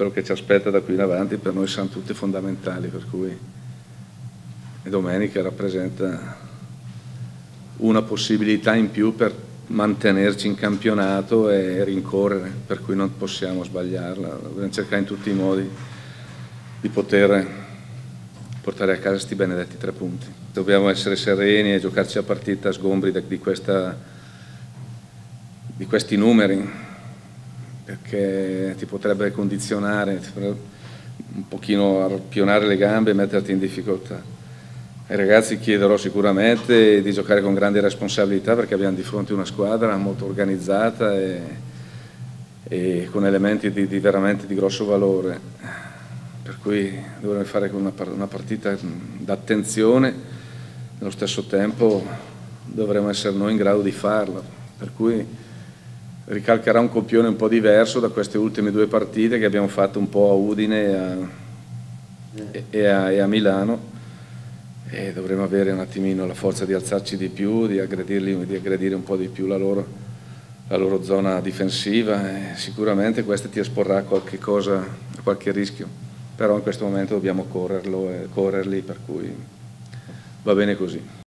quello che ci aspetta da qui in avanti per noi saranno tutte fondamentali, per cui domenica rappresenta una possibilità in più per mantenerci in campionato e rincorrere, per cui non possiamo sbagliarla, dobbiamo cercare in tutti i modi di poter portare a casa questi benedetti 3 punti. Dobbiamo essere sereni e giocarci la partita a sgombri di questi numeri, perché ti potrebbe condizionare, un pochino arpionare le gambe e metterti in difficoltà. Ai ragazzi chiederò sicuramente di giocare con grande responsabilità, perché abbiamo di fronte una squadra molto organizzata e con elementi veramente di grosso valore, per cui dovremo fare una partita d'attenzione, nello stesso tempo dovremo essere noi in grado di farla, per cui ricalcherà un copione un po' diverso da queste ultime 2 partite che abbiamo fatto un po' a Udine e a Milano, e dovremo avere un attimino la forza di alzarci di più, di aggredire un po' di più la loro zona difensiva, e sicuramente questo ti esporrà a qualche rischio, però in questo momento dobbiamo correrli, per cui va bene così.